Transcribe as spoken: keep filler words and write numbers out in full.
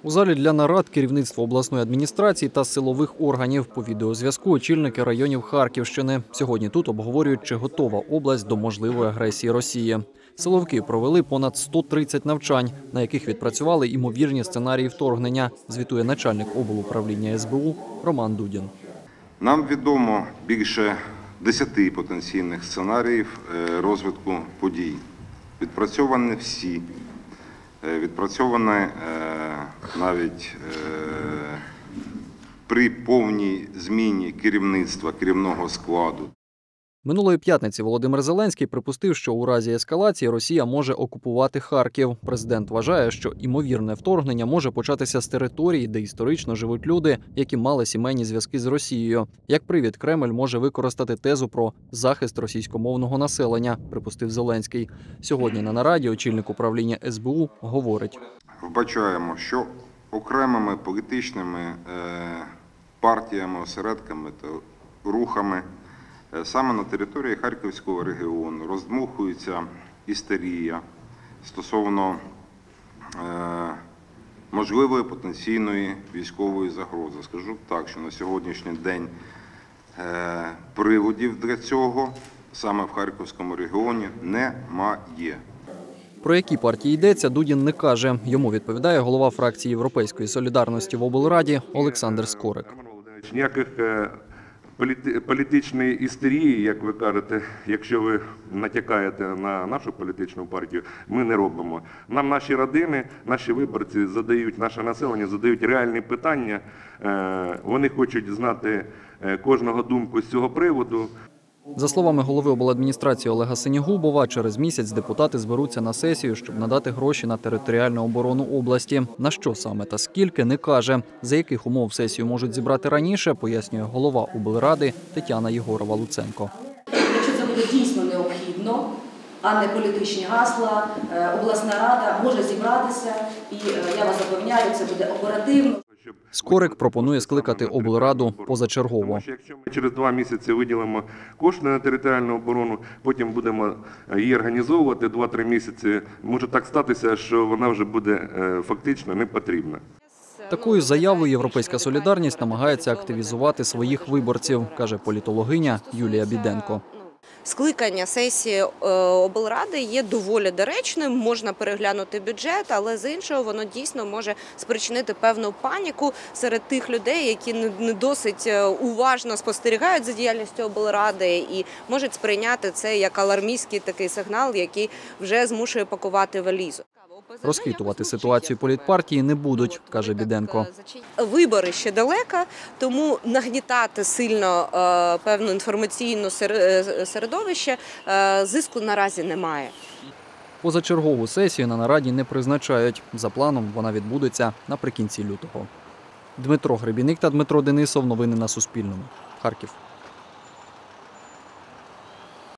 У залі для нарад керівництво обласної адміністрації та силових органів. По відеозв'язку очільники районів Харківщини. Сьогодні тут обговорюють, чи готова область до можливої агресії Росії. Силовики провели понад сто тридцять навчань, на яких відпрацювали імовірні сценарії вторгнення, звітує начальник облуправління ес бе у Роман Дудін. Нам відомо більше десяти потенційних сценаріїв розвитку подій. Відпрацьовані всі. Відпрацьовані навіть при повній зміні керівництва, керівного складу. Минулої п'ятниці Володимир Зеленський припустив, що у разі ескалації Росія може окупувати Харків. Президент вважає, що імовірне вторгнення може початися з території, де історично живуть люди, які мали сімейні зв'язки з Росією. Як привід, Кремль може використати тезу про захист російськомовного населення, припустив Зеленський. Сьогодні на нараді очільник управління ес бе у говорить. Вбачаємо, що окремими політичними партіями, осередками та рухами саме на території Харківського регіону роздмухується істерія стосовно е, можливої потенційної військової загрози. Скажу так, що на сьогоднішній день е, приводів для цього саме в Харківському регіоні немає. Про які партії йдеться, Дудін не каже. Йому відповідає голова фракції Європейської солідарності в облраді Олександр Скорик. Ніяких політичної істерії, як ви кажете, якщо ви натякаєте на нашу політичну партію, ми не робимо. Нам наші родини, наші виборці задають, наше населення задають реальні питання. Вони хочуть знати кожного думку з цього приводу. За словами голови обладміністрації Олега Синігубова, через місяць депутати зберуться на сесію, щоб надати гроші на територіальну оборону області. На що саме та скільки – не каже. За яких умов сесію можуть зібрати раніше, пояснює голова облради Тетяна Єгорова-Луценко. Якщо це буде дійсно необхідно, а не політичні гасла, обласна рада може зібратися і, я вас запевняю, це буде оперативно. Скорик пропонує скликати облраду позачергово. Тому що якщо ми через два місяці виділимо кошти на територіальну оборону, потім будемо її організовувати два-три місяці, може так статися, що вона вже буде фактично не потрібна. Такою заявою «Європейська солідарність» намагається активізувати своїх виборців, каже політологиня Юлія Біденко. Скликання сесії облради є доволі доречним, можна переглянути бюджет, але з іншого воно дійсно може спричинити певну паніку серед тих людей, які не досить уважно спостерігають за діяльністю облради і можуть сприйняти це як алармістський такий сигнал, який вже змушує пакувати валізу. Розхитувати ситуацію політпартії не будуть, каже Біденко. Вибори ще далеко, тому нагнітати сильно певну інформаційну середовище зиску наразі немає. Позачергову сесію на нараді не призначають. За планом вона відбудеться наприкінці лютого. Дмитро Гребіник та Дмитро Денисов. Новини на Суспільному. Харків.